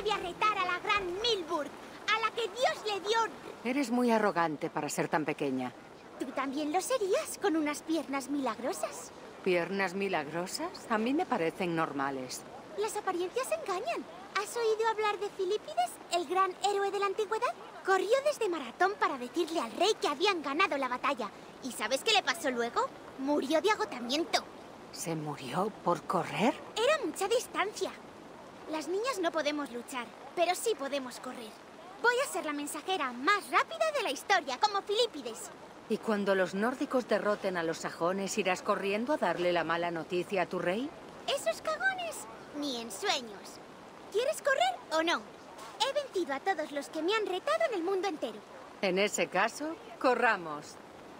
atreve a retar a la gran Milburg, a la que Dios le dio... Eres muy arrogante para ser tan pequeña. Tú también lo serías, con unas piernas milagrosas. ¿Piernas milagrosas? A mí me parecen normales. Las apariencias engañan. ¿Has oído hablar de Filipides, el gran héroe de la antigüedad? Corrió desde Maratón para decirle al rey que habían ganado la batalla. ¿Y sabes qué le pasó luego? Murió de agotamiento. ¿Se murió por correr? Era mucha distancia. Las niñas no podemos luchar, pero sí podemos correr. Voy a ser la mensajera más rápida de la historia, como Filipides. ¿Y cuando los nórdicos derroten a los sajones, irás corriendo a darle la mala noticia a tu rey? ¡Esos cagones! Ni en sueños. ¿Quieres correr o no? He vencido a todos los que me han retado en el mundo entero. En ese caso, corramos.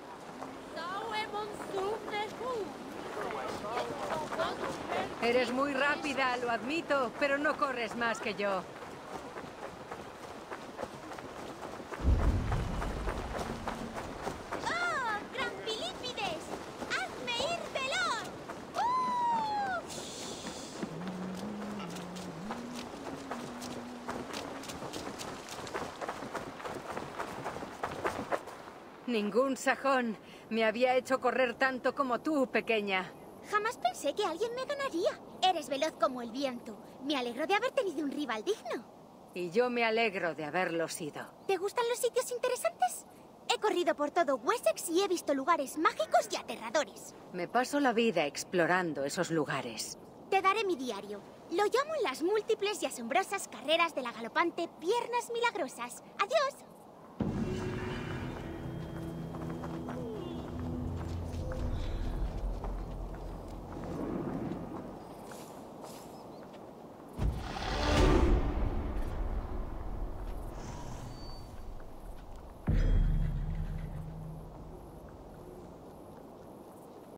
Eres muy rápida, lo admito, pero no corres más que yo. ¡Oh, gran Filipides! ¡Hazme ir veloz! Ningún sajón me había hecho correr tanto como tú, pequeña. Jamás pensé que alguien me ganaría. Eres veloz como el viento. Me alegro de haber tenido un rival digno. Y yo me alegro de haberlo sido. ¿Te gustan los sitios interesantes? He corrido por todo Wessex y he visto lugares mágicos y aterradores. Me paso la vida explorando esos lugares. Te daré mi diario. Lo llamo las múltiples y asombrosas carreras de la galopante Piernas Milagrosas. ¡Adiós!